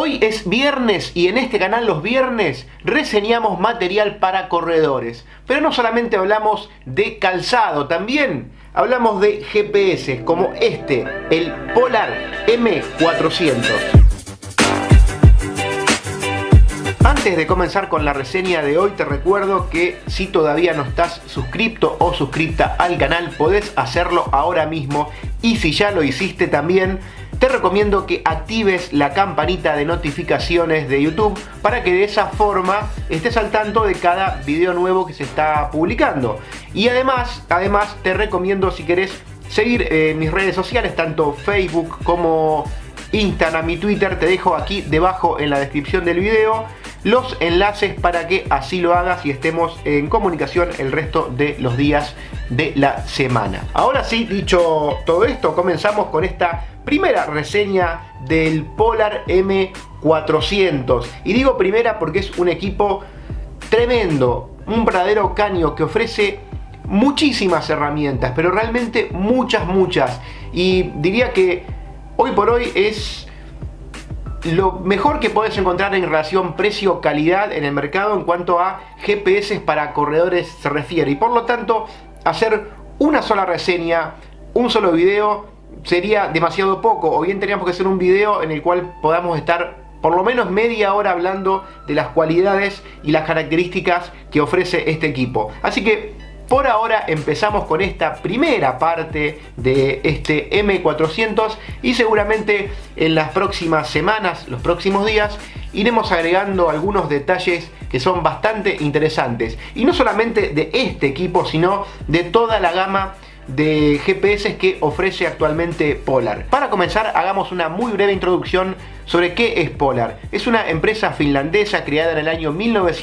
Hoy es viernes y en este canal los viernes reseñamos material para corredores. Pero no solamente hablamos de calzado, también hablamos de GPS como este, el Polar M400. Antes de comenzar con la reseña de hoy, te recuerdo que si todavía no estás suscripto o suscripta al canal, podés hacerlo ahora mismo. Y si ya lo hiciste también, te recomiendo que actives la campanita de notificaciones de YouTube para que de esa forma estés al tanto de cada video nuevo que se está publicando. Y además te recomiendo, si querés seguir mis redes sociales, tanto Facebook como Instagram y Twitter, te dejo aquí debajo en la descripción del video los enlaces para que así lo hagas y estemos en comunicación el resto de los días de la semana. Ahora sí, dicho todo esto, comenzamos con esta primera reseña del Polar M400. Y digo primera porque es un equipo tremendo, un verdadero caño que ofrece muchísimas herramientas, pero realmente muchas. Y diría que hoy por hoy es lo mejor que puedes encontrar en relación precio-calidad en el mercado en cuanto a GPS para corredores se refiere. Y por lo tanto, hacer una sola reseña, un solo video, sería demasiado poco. O bien teníamos que hacer un video en el cual podamos estar por lo menos media hora hablando de las cualidades y las características que ofrece este equipo. Así que por ahora empezamos con esta primera parte de este M400 y seguramente en las próximas semanas, los próximos días, iremos agregando algunos detalles que son bastante interesantes. Y no solamente de este equipo, sino de toda la gama de GPS que ofrece actualmente Polar. Para comenzar, hagamos una muy breve introducción sobre qué es Polar. Es una empresa finlandesa creada en el año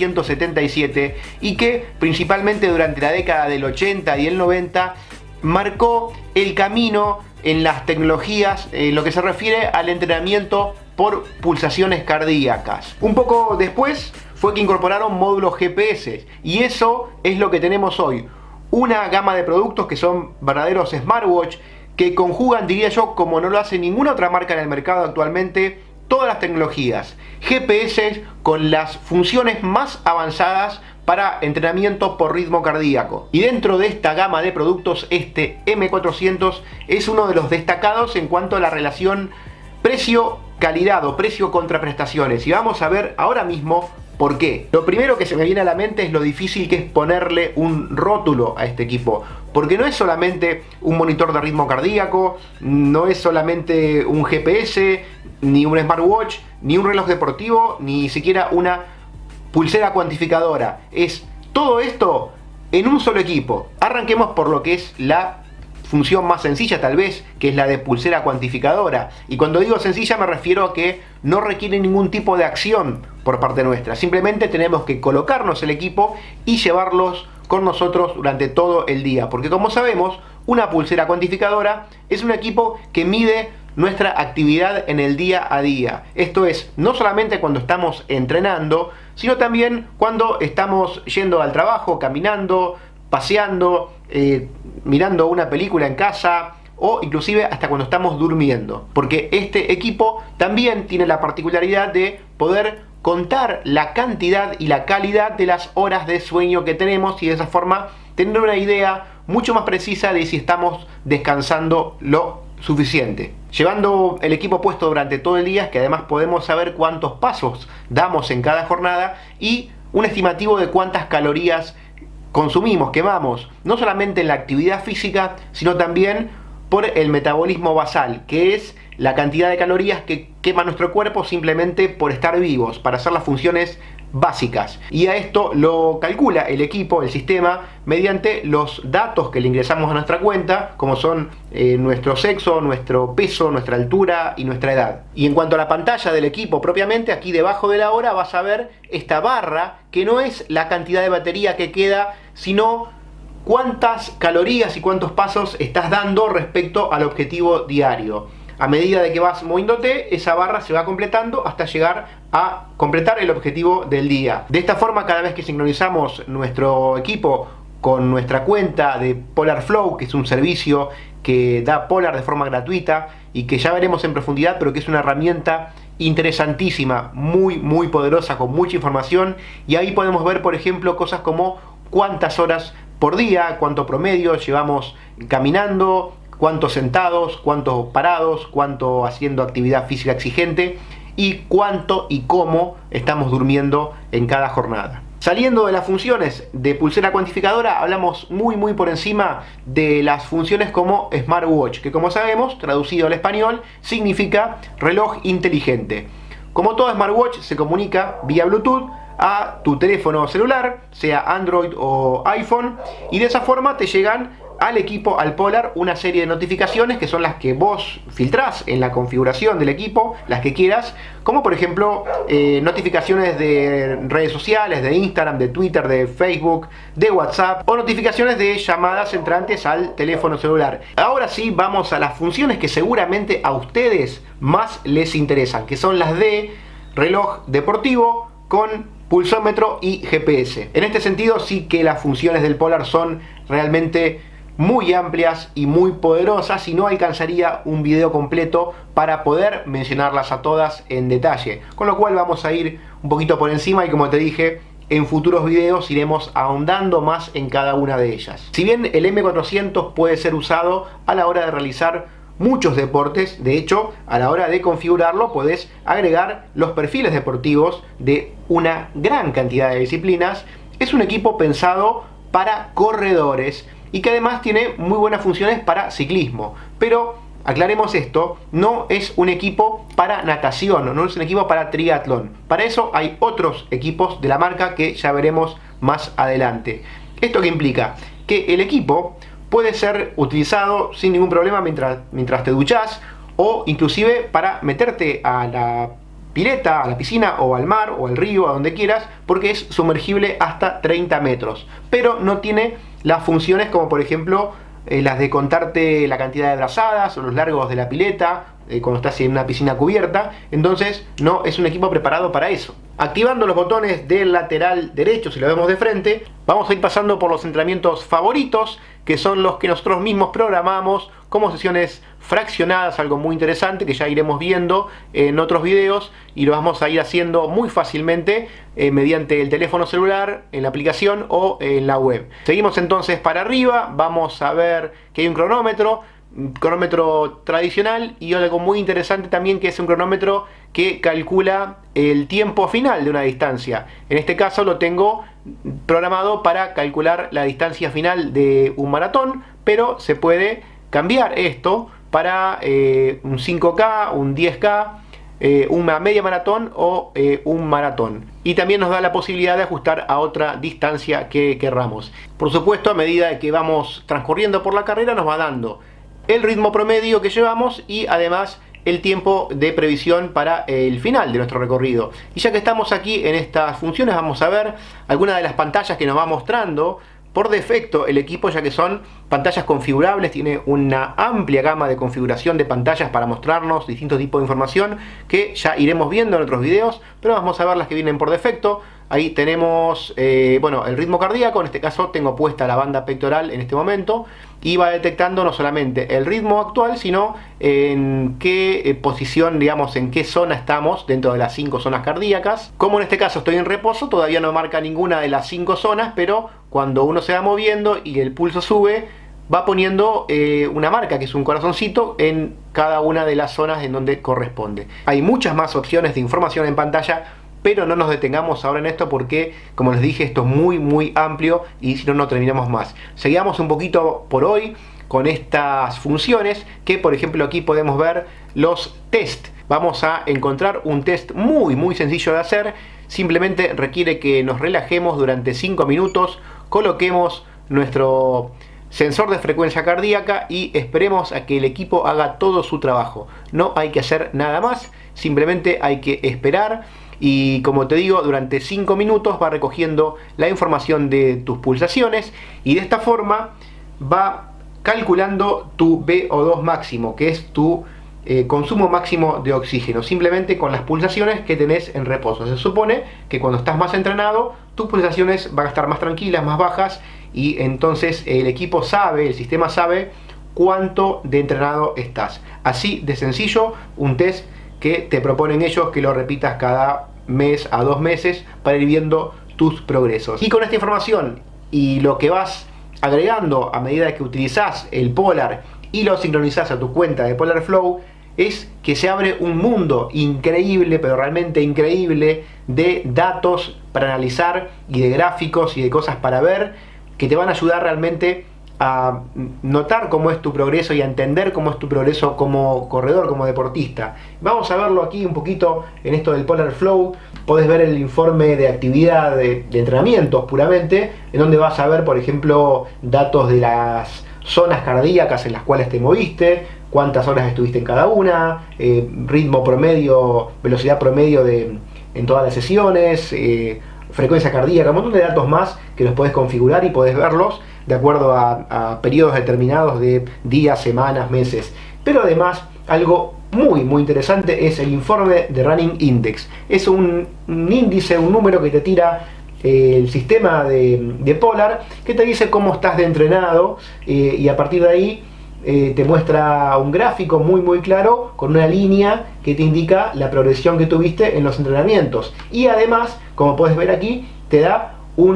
1977 y que principalmente durante la década del 80 y el 90 marcó el camino en las tecnologías en lo que se refiere al entrenamiento por pulsaciones cardíacas. Un poco después fue que incorporaron módulos GPS y eso es lo que tenemos hoy. Una gama de productos que son verdaderos smartwatch que conjugan, diría yo, como no lo hace ninguna otra marca en el mercado actualmente, todas las tecnologías, GPS con las funciones más avanzadas para entrenamiento por ritmo cardíaco. Y dentro de esta gama de productos, este M400 es uno de los destacados en cuanto a la relación precio-calidad o precio contra prestaciones. Y vamos a ver ahora mismo ¿por qué? Lo primero que se me viene a la mente es lo difícil que es ponerle un rótulo a este equipo. Porque no es solamente un monitor de ritmo cardíaco, no es solamente un GPS, ni un smartwatch, ni un reloj deportivo, ni siquiera una pulsera cuantificadora. Es todo esto en un solo equipo. Arranquemos por lo que es la función más sencilla tal vez, que es la de pulsera cuantificadora. Y cuando digo sencilla me refiero a que no requiere ningún tipo de acción por parte nuestra. Simplemente tenemos que colocarnos el equipo y llevarlos con nosotros durante todo el día. Porque como sabemos, una pulsera cuantificadora es un equipo que mide nuestra actividad en el día a día. Esto es, no solamente cuando estamos entrenando, sino también cuando estamos yendo al trabajo, caminando, paseando, mirando una película en casa o inclusive hasta cuando estamos durmiendo. Porque este equipo también tiene la particularidad de poder contar la cantidad y la calidad de las horas de sueño que tenemos y de esa forma tener una idea mucho más precisa de si estamos descansando lo suficiente. Llevando el equipo puesto durante todo el día es que además podemos saber cuántos pasos damos en cada jornada y un estimativo de cuántas calorías consumimos, quemamos, no solamente en la actividad física, sino también por el metabolismo basal, que es la cantidad de calorías que quema nuestro cuerpo simplemente por estar vivos, para hacer las funciones básicas. Y a esto lo calcula el equipo, el sistema, mediante los datos que le ingresamos a nuestra cuenta, como son nuestro sexo, nuestro peso, nuestra altura y nuestra edad. Y en cuanto a la pantalla del equipo propiamente, aquí debajo de la hora vas a ver esta barra, que no es la cantidad de batería que queda, sino cuántas calorías y cuántos pasos estás dando respecto al objetivo diario. A medida de que vas moviéndote, esa barra se va completando hasta llegar a completar el objetivo del día. De esta forma, cada vez que sincronizamos nuestro equipo con nuestra cuenta de Polar Flow, que es un servicio que da Polar de forma gratuita y que ya veremos en profundidad, pero que es una herramienta interesantísima, muy poderosa, con mucha información, y ahí podemos ver, por ejemplo, cosas como cuántas horas por día, cuánto promedio llevamos caminando, cuántos sentados, cuántos parados, cuánto haciendo actividad física exigente y cuánto y cómo estamos durmiendo en cada jornada. Saliendo de las funciones de pulsera cuantificadora, hablamos muy por encima de las funciones como smartwatch, que como sabemos, traducido al español, significa reloj inteligente. Como todo smartwatch, se comunica vía Bluetooth a tu teléfono celular, sea Android o iPhone, y de esa forma te llegan al equipo, al Polar, una serie de notificaciones que son las que vos filtrás en la configuración del equipo, las que quieras, como por ejemplo notificaciones de redes sociales, de Instagram, de Twitter, de Facebook, de WhatsApp, o notificaciones de llamadas entrantes al teléfono celular. Ahora sí, vamos a las funciones que seguramente a ustedes más les interesan, que son las de reloj deportivo con pulsómetro y GPS. En este sentido sí que las funciones del Polar son realmente muy amplias y muy poderosas, y no alcanzaría un video completo para poder mencionarlas a todas en detalle, con lo cual vamos a ir un poquito por encima, y como te dije, en futuros videos iremos ahondando más en cada una de ellas. Si bien el M400 puede ser usado a la hora de realizar muchos deportes, de hecho a la hora de configurarlo podés agregar los perfiles deportivos de una gran cantidad de disciplinas. Es un equipo pensado para corredores y que además tiene muy buenas funciones para ciclismo, pero aclaremos esto, no es un equipo para natación, no es un equipo para triatlón. Para eso hay otros equipos de la marca que ya veremos más adelante. ¿Esto qué implica? Que el equipo puede ser utilizado sin ningún problema mientras te duchás, o inclusive para meterte a la pileta, a la piscina o al mar o al río, a donde quieras, porque es sumergible hasta 30 metros, pero no tiene las funciones como por ejemplo las de contarte la cantidad de brazadas o los largos de la pileta cuando estás en una piscina cubierta. Entonces no es un equipo preparado para eso. Activando los botones del lateral derecho, si lo vemos de frente, vamos a ir pasando por los entrenamientos favoritos, que son los que nosotros mismos programamos como sesiones fraccionadas, algo muy interesante que ya iremos viendo en otros videos, y lo vamos a ir haciendo muy fácilmente mediante el teléfono celular, en la aplicación o en la web. Seguimos entonces para arriba, vamos a ver que hay un cronómetro tradicional, y algo muy interesante también, que es un cronómetro que calcula el tiempo final de una distancia. En este caso lo tengo programado para calcular la distancia final de un maratón, pero se puede cambiar esto para un 5K, un 10K, una media maratón o un maratón. Y también nos da la posibilidad de ajustar a otra distancia que querramos. Por supuesto, a medida que vamos transcurriendo por la carrera nos va dando el ritmo promedio que llevamos y además el tiempo de previsión para el final de nuestro recorrido. Y ya que estamos aquí en estas funciones, vamos a ver algunas de las pantallas que nos va mostrando por defecto el equipo, ya que son pantallas configurables. Tiene una amplia gama de configuración de pantallas para mostrarnos distintos tipos de información que ya iremos viendo en otros videos, pero vamos a ver las que vienen por defecto. Ahí tenemos bueno, el ritmo cardíaco. En este caso tengo puesta la banda pectoral en este momento, y va detectando no solamente el ritmo actual, sino en qué posición, digamos, en qué zona estamos dentro de las 5 zonas cardíacas. Como en este caso estoy en reposo, todavía no marca ninguna de las 5 zonas, pero cuando uno se va moviendo y el pulso sube, va poniendo una marca, que es un corazoncito, en cada una de las zonas en donde corresponde. Hay muchas más opciones de información en pantalla, pero no nos detengamos ahora en esto porque, como les dije, esto es muy amplio y si no, no terminamos más. Seguimos un poquito por hoy con estas funciones, que por ejemplo aquí podemos ver los test. Vamos a encontrar un test muy sencillo de hacer. Simplemente requiere que nos relajemos durante 5 minutos, coloquemos nuestro sensor de frecuencia cardíaca y esperemos a que el equipo haga todo su trabajo. No hay que hacer nada más, simplemente hay que esperar. Y como te digo, durante 5 minutos va recogiendo la información de tus pulsaciones, y de esta forma va calculando tu VO2 máximo, que es tu consumo máximo de oxígeno, simplemente con las pulsaciones que tenés en reposo. Se supone que cuando estás más entrenado, tus pulsaciones van a estar más tranquilas, más bajas, y entonces el equipo sabe, el sistema sabe cuánto de entrenado estás. Así de sencillo, un test que te proponen ellos que lo repitas cada mes a 2 meses para ir viendo tus progresos. Y con esta información y lo que vas agregando a medida que utilizas el Polar y lo sincronizas a tu cuenta de Polar Flow, es que se abre un mundo increíble, pero realmente increíble, de datos para analizar y de gráficos y de cosas para ver, que te van a ayudar realmente a notar cómo es tu progreso y a entender cómo es tu progreso como corredor, como deportista. Vamos a verlo aquí un poquito en esto del Polar Flow. Podés ver el informe de actividad de entrenamientos puramente, en donde vas a ver, por ejemplo, datos de las zonas cardíacas en las cuales te moviste, cuántas horas estuviste en cada una, ritmo promedio, velocidad promedio en todas las sesiones, frecuencia cardíaca, un montón de datos más que los podés configurar y podés verlos de acuerdo a periodos determinados de días, semanas, meses. Pero además, algo muy interesante es el informe de Running Index. Es un índice, un número que te tira el sistema de Polar, que te dice cómo estás de entrenado, y a partir de ahí te muestra un gráfico muy claro con una línea que te indica la progresión que tuviste en los entrenamientos. Y además, como puedes ver aquí, te da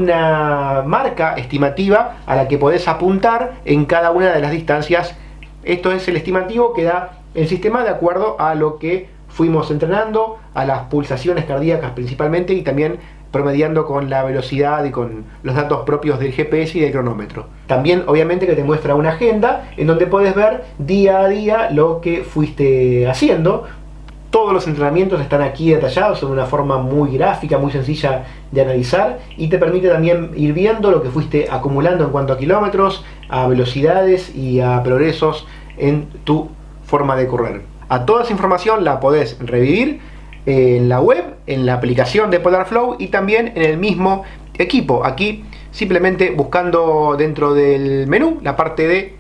una marca estimativa a la que podés apuntar en cada una de las distancias. Esto es el estimativo que da el sistema de acuerdo a lo que fuimos entrenando, a las pulsaciones cardíacas principalmente, y también promediando con la velocidad y con los datos propios del GPS y del cronómetro. También obviamente que te muestra una agenda en donde puedes ver día a día lo que fuiste haciendo. Todos los entrenamientos están aquí detallados de una forma muy gráfica, muy sencilla de analizar, y te permite también ir viendo lo que fuiste acumulando en cuanto a kilómetros, a velocidades y a progresos en tu forma de correr. A toda esa información la podés revivir en la web, en la aplicación de Polar Flow y también en el mismo equipo. Aquí simplemente buscando dentro del menú la parte de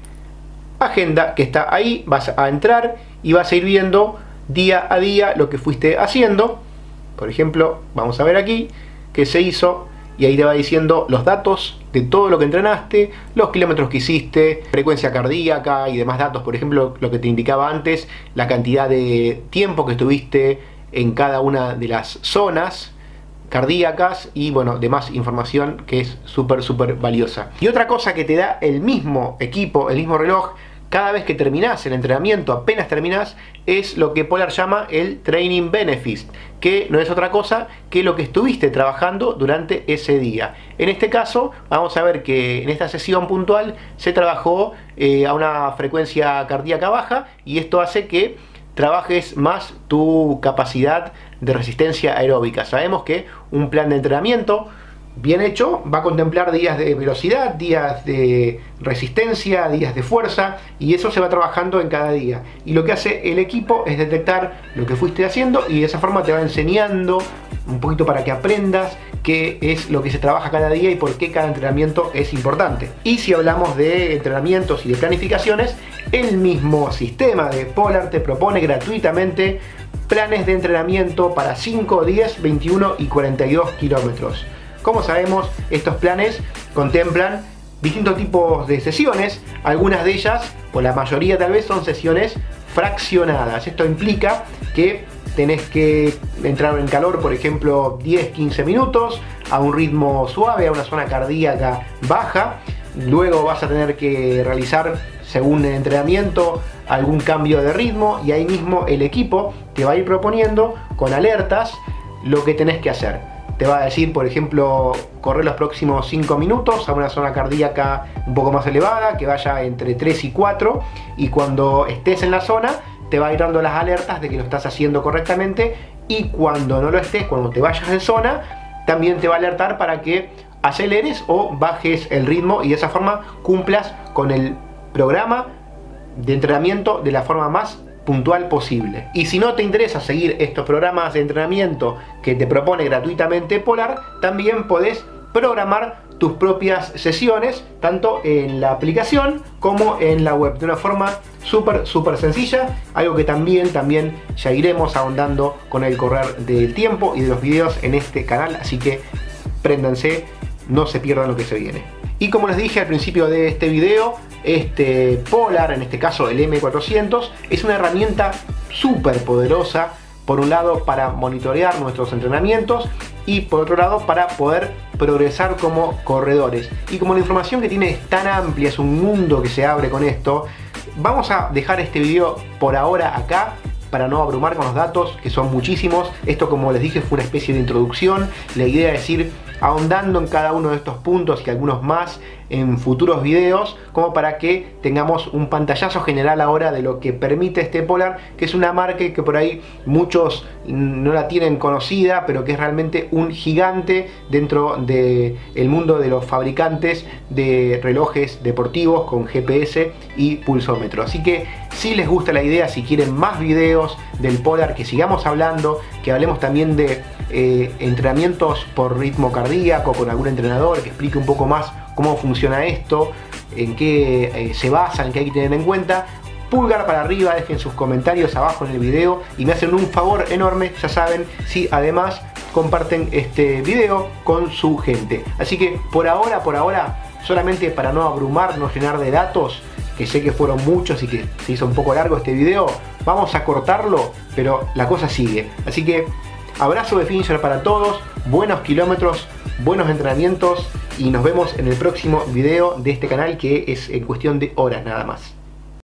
agenda que está ahí, vas a entrar y vas a ir viendo día a día lo que fuiste haciendo. Por ejemplo, vamos a ver aquí que se hizo, y ahí te va diciendo los datos de todo lo que entrenaste, los kilómetros que hiciste, frecuencia cardíaca y demás datos. Por ejemplo, lo que te indicaba antes, la cantidad de tiempo que estuviste en cada una de las zonas cardíacas, y bueno, demás información que es súper valiosa. Y otra cosa que te da el mismo equipo, el mismo reloj, cada vez que terminás el entrenamiento, apenas terminás, es lo que Polar llama el Training Benefits, que no es otra cosa que lo que estuviste trabajando durante ese día. En este caso, vamos a ver que en esta sesión puntual se trabajó a una frecuencia cardíaca baja, y esto hace que trabajes más tu capacidad de resistencia aeróbica. Sabemos que un plan de entrenamiento bien hecho va a contemplar días de velocidad, días de resistencia, días de fuerza, y eso se va trabajando en cada día. Y lo que hace el equipo es detectar lo que fuiste haciendo, y de esa forma te va enseñando un poquito para que aprendas qué es lo que se trabaja cada día y por qué cada entrenamiento es importante. Y si hablamos de entrenamientos y de planificaciones, el mismo sistema de Polar te propone gratuitamente planes de entrenamiento para 5, 10, 21 y 42 kilómetros. Como sabemos, estos planes contemplan distintos tipos de sesiones. Algunas de ellas, o la mayoría tal vez, son sesiones fraccionadas. Esto implica que tenés que entrar en calor, por ejemplo, 10-15 minutos, a un ritmo suave, a una zona cardíaca baja. Luego vas a tener que realizar, según el entrenamiento, algún cambio de ritmo, y ahí mismo el equipo te va a ir proponiendo con alertas lo que tenés que hacer. Te va a decir, por ejemplo, correr los próximos 5 minutos a una zona cardíaca un poco más elevada, que vaya entre 3 y 4, y cuando estés en la zona te va a ir dando las alertas de que lo estás haciendo correctamente, y cuando no lo estés, cuando te vayas de zona, también te va a alertar para que aceleres o bajes el ritmo, y de esa forma cumplas con el programa de entrenamiento de la forma más puntual posible. Y si no te interesa seguir estos programas de entrenamiento que te propone gratuitamente Polar, también podés programar tus propias sesiones, tanto en la aplicación como en la web, de una forma súper sencilla, algo que también ya iremos ahondando con el correr del tiempo y de los videos en este canal, así que préndanse, no se pierdan lo que se viene. Y como les dije al principio de este video, este Polar, en este caso el M400, es una herramienta súper poderosa por un lado para monitorear nuestros entrenamientos y por otro lado para poder progresar como corredores. Y como la información que tiene es tan amplia, es un mundo que se abre con esto, vamos a dejar este video por ahora acá para no abrumar con los datos, que son muchísimos. Esto, como les dije, fue una especie de introducción. La idea es ir ahondando en cada uno de estos puntos y algunos más en futuros videos, como para que tengamos un pantallazo general ahora de lo que permite este Polar, que es una marca que por ahí muchos no la tienen conocida, pero que es realmente un gigante dentro del mundo de los fabricantes de relojes deportivos con GPS y pulsómetro. Así que si les gusta la idea, si quieren más videos del Polar, que sigamos hablando, que hablemos también de entrenamientos por ritmo cardíaco con algún entrenador que explique un poco más cómo funciona esto, en qué se basa, en qué hay que tener en cuenta, pulgar para arriba, dejen sus comentarios abajo en el video y me hacen un favor enorme, ya saben, si además comparten este video con su gente. Así que por ahora, solamente para no abrumarnos, llenar de datos, que sé que fueron muchos y que se hizo un poco largo este video, vamos a cortarlo, pero la cosa sigue. Así que abrazo de Finisher para todos, buenos kilómetros, buenos entrenamientos y nos vemos en el próximo video de este canal, que es en cuestión de horas nada más.